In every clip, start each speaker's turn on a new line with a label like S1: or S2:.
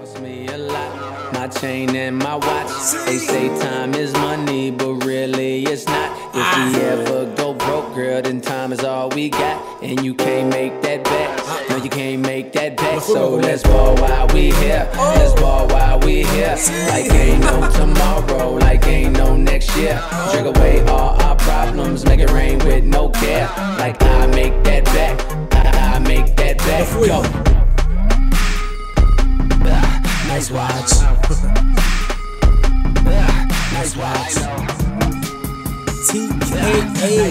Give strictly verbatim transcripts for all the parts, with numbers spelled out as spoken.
S1: Cost me a lot, my chain and my watch. They say time is money, but really it's not. If we ever go broke, girl, then time is all we got. And you can't make that back, no, you can't make that back. So let's ball while we here, let's ball while we here. Like ain't no tomorrow, like ain't no next year. Drag away all our problems, make it rain with no care. Like I make that back, I, I make that back. Go.
S2: Nice watch. Nice watch. T K A.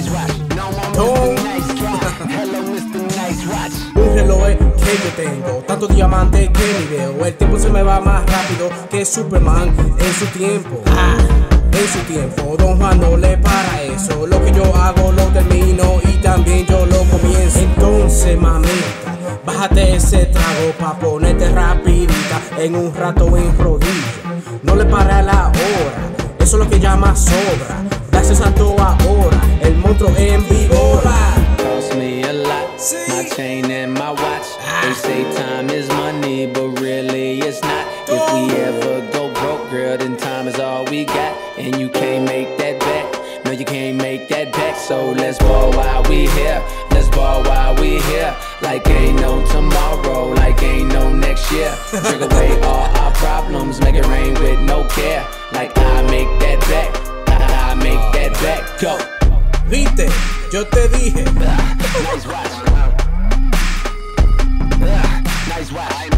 S2: Un reloj que yo tengo, tantos diamantes que ni veo. El tiempo se me va más rápido que Superman en su tiempo. Ah, en su tiempo, Don Juan no le para eso. Lo que yo hago lo termino y también yo lo comienzo. Entonces, mamita, bájate ese trago pa' ponerte rapidita en un rato en rodillas. No le para la hora, eso es lo que llama sobra. Gracias a todo ahora, el monstruo en vigora.
S1: Cost me a lot, my chain and my watch. They say time is money, but really it's not. If we ever go broke, girl, then time is all we got. And you can't make that back, no, you can't make that back. So let's ball while we here, let's ball while we here. Like ain't no tomorrow, like ain't no next year. Drag away all our problems, make it rain with no care. Like I make that back, I, I make that back. Go.
S2: Viste, yo te dije.
S1: Nice watch. Nice watch.